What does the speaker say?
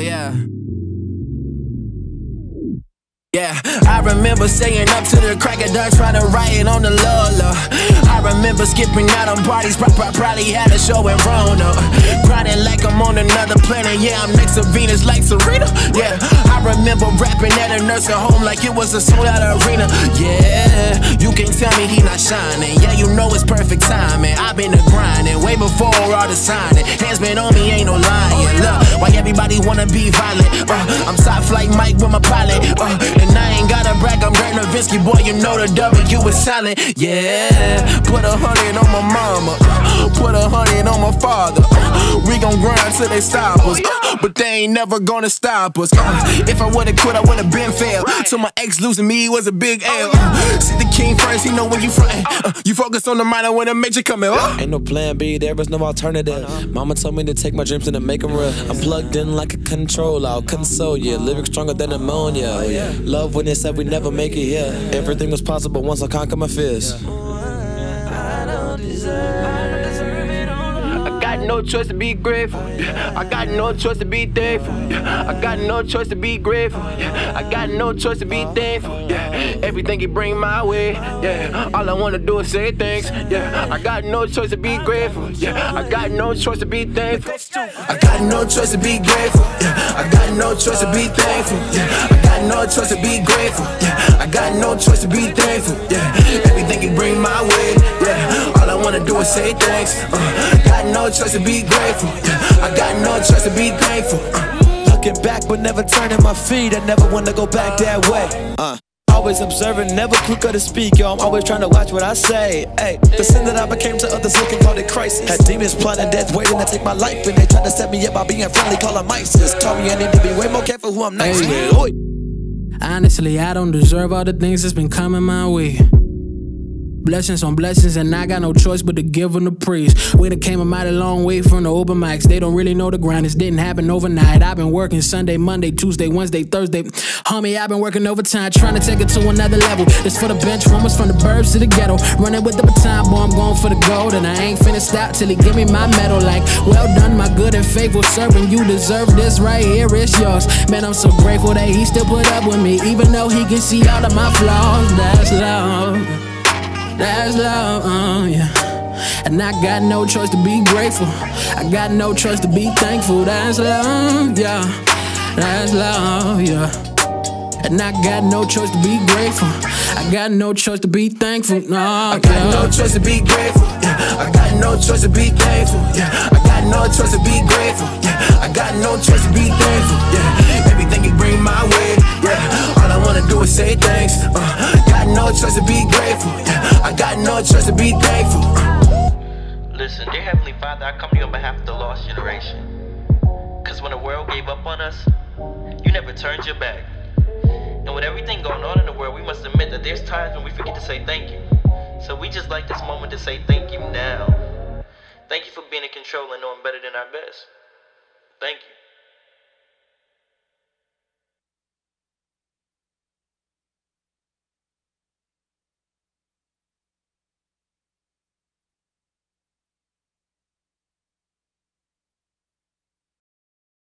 yeah. Yeah, I remember staying up to the crack of dawn trying to riot on the Lola. I remember skipping out on parties, probably had a show in Rona. Grinding like I'm on another planet, yeah, I'm next to Venus like Serena. Yeah, I remember rapping at a nursing home like it was a sold-out arena. Yeah, you can't tell me he not shining. Yeah, you know it's perfect timing. I've been a grinding way before all the signing. Hands been on me, ain't no lying. Look, why everybody wanna be violent? I'm Top Flight Mike with my pilot. And I ain't gotta brag, I'm Dirk Nowitzki, boy, you know the W is silent. Yeah, put 100 on my mama, put 100 on my father. We gon' grind till they stop us, but they ain't never gonna stop us. If I would've quit, I would've been failed. So my ex losing me was a big L. See the king first, he know when you frontin'. You focus on the minor when the major coming. Ain't no plan B, there is no alternative. Mama told me to take my dreams and to make them real. I'm plugged in like a controller, I'll console ya. Lyrics stronger than ammonia. Love when they said we never make it here. Everything was possible once I conquer my fears. I don't deserve it all. I got no choice to be grateful. I got no choice to be thankful. I got no choice to be grateful. I got no choice to be thankful. Everything you bring my way. All I wanna do is say thanks. I got no choice to be grateful. I got no choice to be thankful. I got no choice to be grateful. I got no choice to be thankful. I got no choice to be grateful. I got no choice to be thankful. Everything you bring my way. All I wanna do is say thanks. Got no choice to be grateful. I got no choice to be thankful. Looking back but never turning my feet. I never wanna go back that way. Always observing, never quicker to speak, yo. I'm always trying to watch what I say. Ay, the sin that I became to others looking called it crisis. Had demons plotting death, waiting to take my life, and they tried to set me up by being friendly, call them ISIS. Told me I need to be way more careful who I'm nice with. Oi. Honestly, I don't deserve all the things that's been coming my way. Blessings on blessings, and I got no choice but to give them the praise. We done came a mighty long way from the open mics. They don't really know the grind, this didn't happen overnight. I've been working Sunday, Monday, Tuesday, Wednesday, Thursday. Homie, I've been working overtime, trying to take it to another level. This for the bench warmers, from the burbs to the ghetto. Running with the baton, boy, I'm going for the gold. And I ain't finna stop till he give me my medal. Like, well done, my good and faithful servant. You deserve this right here, it's yours. Man, I'm so grateful that he still put up with me, even though he can see all of my flaws. That's love. That's love, yeah. And I got no choice to be grateful. I got no choice to be thankful. That's love, yeah. That's love, yeah. And I got no choice to be grateful. I got no choice to be thankful. No, I got no choice to be grateful. I got no choice to be thankful. I got no choice to be grateful. I got no choice to be thankful. Everything you bring my way. All I wanna do is say thanks. Got no choice to be grateful. I got no choice to be thankful. Listen, dear Heavenly Father, I come to you on behalf of the lost generation. Cause when the world gave up on us, you never turned your back. And with everything going on in the world, we must admit that there's times when we forget to say thank you. So we just like this moment to say thank you now. Thank you for being in control and knowing better than our best. Thank you.